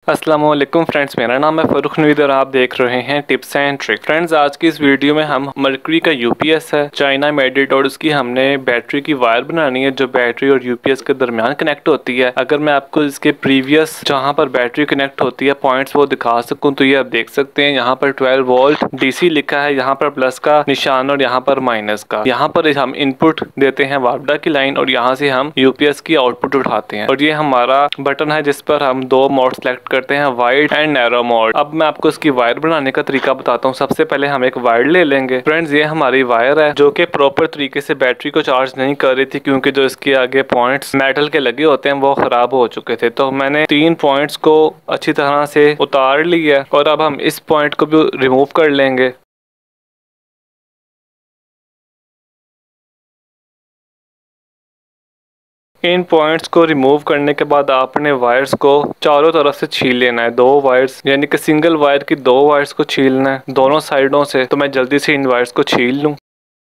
अस्सलामुअलैकुम फ्रेंड्स, मेरा नाम है फ़ारूक नवीद और आप देख रहे हैं टिप्स एंड ट्रिक। फ्रेंड्स, आज की इस वीडियो में हम मरकरी का यूपीएस है चाइना मेड इट और उसकी हमने बैटरी की वायर बनानी है जो बैटरी और यूपीएस के दरमियान कनेक्ट होती है। अगर मैं आपको इसके प्रीवियस जहां पर बैटरी कनेक्ट होती है पॉइंट्स वो दिखा सकूं तो ये आप देख सकते हैं। यहाँ पर 12 वोल्ट डीसी लिखा है, यहाँ पर प्लस का निशान और यहाँ पर माइनस का। यहाँ पर हम इनपुट देते हैं वापडा की लाइन और यहाँ से हम यूपीएस की आउटपुट उठाते हैं और ये हमारा बटन है जिस पर हम दो मोड सेलेक्ट करते हैं, वाइड एंड नैरो मोड। अब मैं आपको इसकी वायर बनाने का तरीका बताता हूँ। सबसे पहले हम एक वायर ले लेंगे। फ्रेंड्स, ये हमारी वायर है जो कि प्रॉपर तरीके से बैटरी को चार्ज नहीं कर रही थी क्योंकि जो इसके आगे पॉइंट्स मेटल के लगे होते हैं वो खराब हो चुके थे। तो मैंने 3 पॉइंट्स को अच्छी तरह से उतार लिया और अब हम इस पॉइंट को भी रिमूव कर लेंगे। इन पॉइंट्स को रिमूव करने के बाद आपने वायर्स को चारों तरफ से छील लेना है। दो वायर्स यानी कि सिंगल वायर की दो वायर्स को छीलना है दोनों साइडों से। तो मैं जल्दी से इन वायर्स को छील लूं।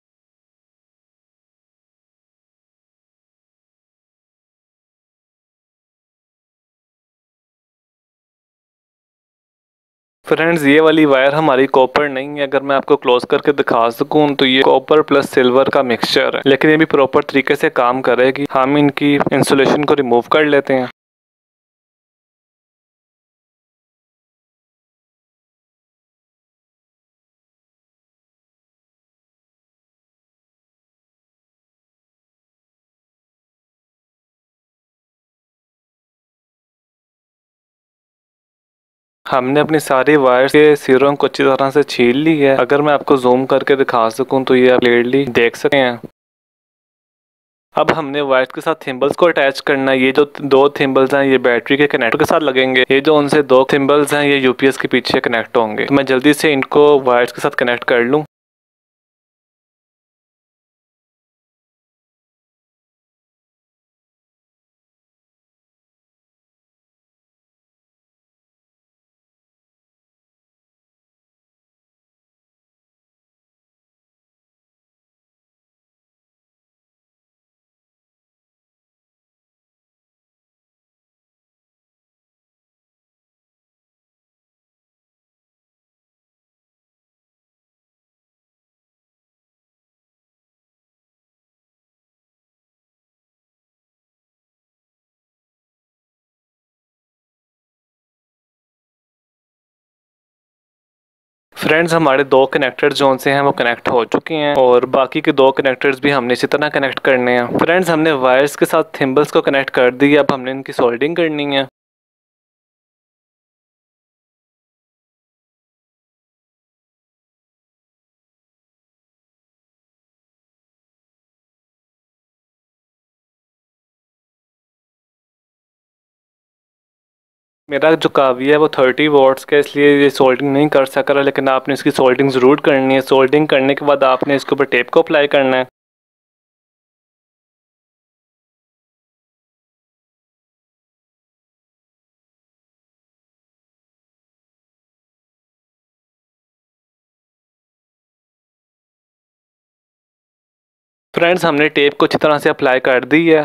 फ्रेंड्स, ये वाली वायर हमारी कॉपर नहीं है। अगर मैं आपको क्लोज करके दिखा सकूं तो ये कॉपर प्लस सिल्वर का मिक्सचर है, लेकिन ये भी प्रॉपर तरीके से काम करेगी। हम इनकी इंसुलेशन को रिमूव कर लेते हैं। हमने अपनी सारी वायर्स के सिरों को अच्छी तरह से छील ली है। अगर मैं आपको जूम करके दिखा सकूं तो ये आप क्लियरली देख सकते हैं। अब हमने वायर्स के साथ थिम्बल्स को अटैच करना है। ये जो दो थिम्बल्स हैं ये बैटरी के कनेक्टर के साथ लगेंगे। ये जो उनसे दो थिम्बल्स हैं ये यूपीएस के पीछे कनेक्ट होंगे। तो मैं जल्दी से इनको वायर्स के साथ कनेक्ट कर लूं। फ्रेंड्स, हमारे दो कनेक्टर्स जो से हैं वो कनेक्ट हो चुके हैं और बाकी के दो कनेक्टर्स भी हमने इसी तरह कनेक्ट करने हैं। फ्रेंड्स, हमने वायर्स के साथ थिम्बल्स को कनेक्ट कर दी। अब हमने इनकी सोल्डिंग करनी है। मेरा जो कावी है वो 30 वॉट्स का, इसलिए ये सोल्डिंग नहीं कर सक रहा, लेकिन आपने इसकी सोल्डिंग ज़रूर करनी है। सोल्डिंग करने के बाद आपने इसके ऊपर टेप को अप्लाई करना है। फ्रेंड्स, हमने टेप को अच्छी तरह से अप्लाई कर दी है।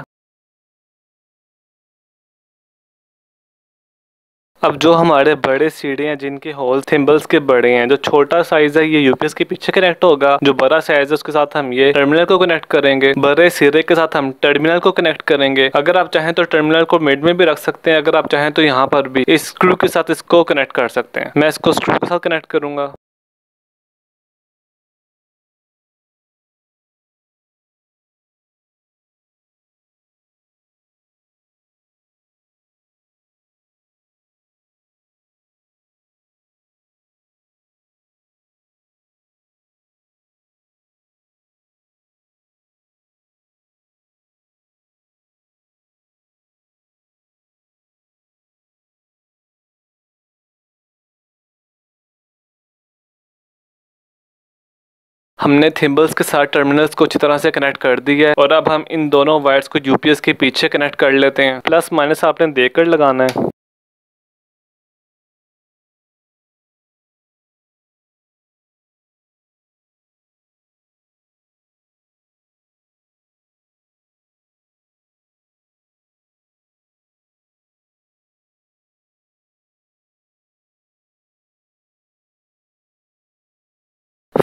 अब जो हमारे बड़े सीढ़ी हैं जिनके होल थिम्बल्स के बड़े हैं, जो छोटा साइज है ये यूपीएस के पीछे कनेक्ट होगा। जो बड़ा साइज है उसके साथ हम ये टर्मिनल को कनेक्ट करेंगे। बड़े सिरे के साथ हम टर्मिनल को कनेक्ट करेंगे। अगर आप चाहें तो टर्मिनल को मिड में भी रख सकते हैं। अगर आप चाहें तो यहाँ पर भी इस स्क्रू के साथ इसको कनेक्ट कर सकते हैं। मैं इसको स्क्रू के साथ कनेक्ट करूंगा। हमने थिम्बल्स के साथ टर्मिनल्स को अच्छी तरह से कनेक्ट कर दिया है और अब हम इन दोनों वायर्स को यूपीएस के पीछे कनेक्ट कर लेते हैं। प्लस माइनस आपने देकर लगाना है।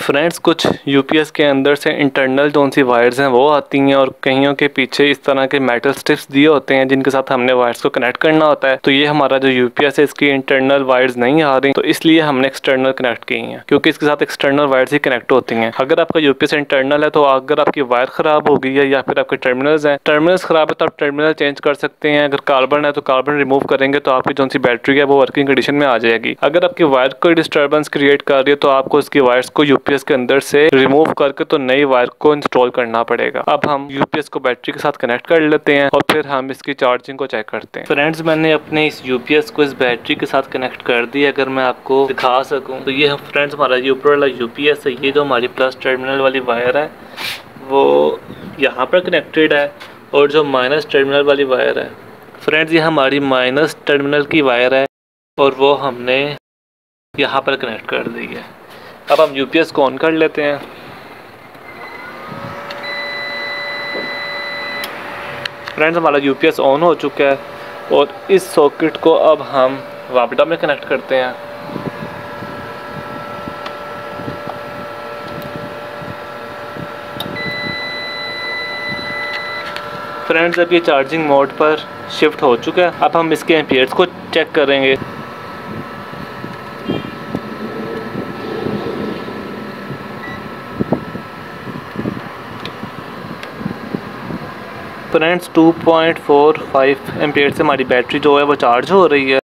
फ्रेंड्स कुछ यूपीएस के अंदर से इंटरनल जो सी वायर्स हैं वो आती हैं और कईयों के पीछे इस तरह के मेटल स्ट्रिप्स दिए होते हैं जिनके साथ हमने वायर्स को कनेक्ट करना होता है। तो ये हमारा जो यूपीएस है इसकी इंटरनल वायर्स नहीं आ रही, तो इसलिए हमने एक्सटर्नल कनेक्ट की हैं, क्योंकि इसके साथ एक्सटर्नल वायर्स ही कनेक्ट होती हैं। अगर आपका यूपीएस इंटरनल है तो अगर आपकी वायर खराब हो गई है या फिर आपके टर्मिनल्स हैं, टर्मिनल्स खराब है तो आप टर्मिनल चेंज कर सकते हैं। अगर कार्बन है तो कार्बन रिमूव करेंगे तो आपकी जो सी बैटरी है वो वर्किंग कंडीशन में आ जाएगी। अगर आपकी वायर कोई डिस्टर्बेंस क्रिएट कर रही है तो आपको इसकी वायर्स को यूपीएस के अंदर से रिमूव करके तो नई वायर को इंस्टॉल करना पड़ेगा। अब हम यूपीएस को बैटरी के साथ कनेक्ट कर लेते हैं और फिर हम इसकी चार्जिंग को चेक करते हैं। फ्रेंड्स मैंने अपने इस यूपीएस को इस बैटरी के साथ कनेक्ट कर दिया। अगर मैं आपको दिखा सकूं तो ये फ्रेंड्स हमारा ऊपर वाला यूपीएस है। ये जो हमारी प्लस टर्मिनल वाली वायर है वो यहाँ पर कनेक्टेड है और जो माइनस टर्मिनल वाली वायर है फ्रेंड्स ये हमारी माइनस टर्मिनल की वायर है और वो हमने यहाँ पर कनेक्ट कर दी है। अब हम यूपीएस को ऑन कर लेते हैं। फ्रेंड्स हमारा यूपीएस ऑन हो चुका है और इस सॉकेट को अब हम वापडा में कनेक्ट करते हैं। फ्रेंड्स अब ये चार्जिंग मोड पर शिफ्ट हो चुका है। अब हम इसके एम्पियर्स को चेक करेंगे। फ्रेंड्स 2.45 एम्पियर से हमारी बैटरी जो है वो चार्ज हो रही है।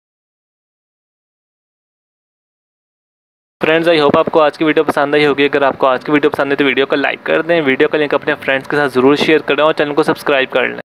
फ्रेंड्स आई होप आपको आज की वीडियो पसंद आई होगी। अगर आपको आज की वीडियो पसंद है तो वीडियो को लाइक कर दें, वीडियो का लिंक अपने फ्रेंड्स के साथ ज़रूर शेयर करें और चैनल को सब्सक्राइब कर लें।